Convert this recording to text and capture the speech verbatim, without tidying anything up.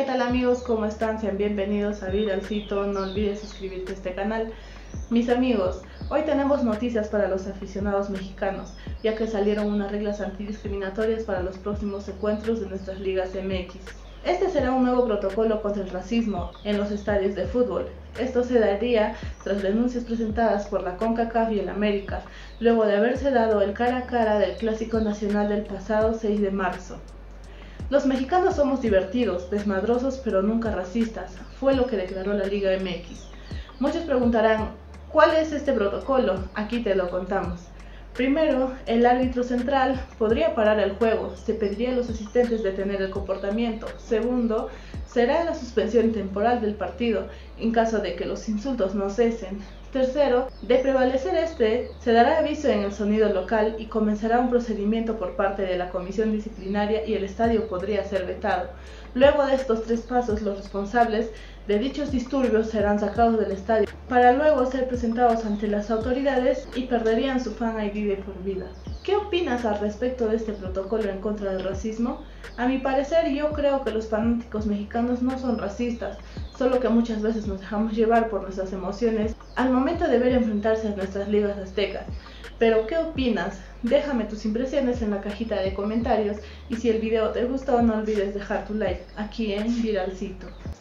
tal amigos? ¿Cómo están? Sean bienvenidos a Viralcito, no olvides suscribirte a este canal. Mis amigos, hoy tenemos noticias para los aficionados mexicanos, ya que salieron unas reglas antidiscriminatorias para los próximos encuentros de nuestras ligas M X. Este será un nuevo protocolo contra el racismo en los estadios de fútbol. Esto se daría tras denuncias presentadas por la CONCACAF y el América, luego de haberse dado el cara a cara del Clásico Nacional del pasado seis de marzo. Los mexicanos somos divertidos, desmadrosos, pero nunca racistas, fue lo que declaró la Liga M X. Muchos preguntarán, ¿cuál es este protocolo? Aquí te lo contamos. Primero, el árbitro central podría parar el juego, se pediría a los asistentes detener el comportamiento. Segundo, será la suspensión temporal del partido, en caso de que los insultos no cesen. Tercero, de prevalecer este, se dará aviso en el sonido local y comenzará un procedimiento por parte de la comisión disciplinaria y el estadio podría ser vetado. Luego de estos tres pasos, los responsables de dichos disturbios serán sacados del estadio para luego ser presentados ante las autoridades y perderían su fan I D de por vida. ¿Qué opinas al respecto de este protocolo en contra del racismo? A mi parecer, yo creo que los fanáticos mexicanos no son racistas, solo que muchas veces nos dejamos llevar por nuestras emociones al momento de ver enfrentarse a nuestras ligas aztecas. Pero ¿qué opinas? Déjame tus impresiones en la cajita de comentarios y si el video te gustó no olvides dejar tu like aquí en Viralcito.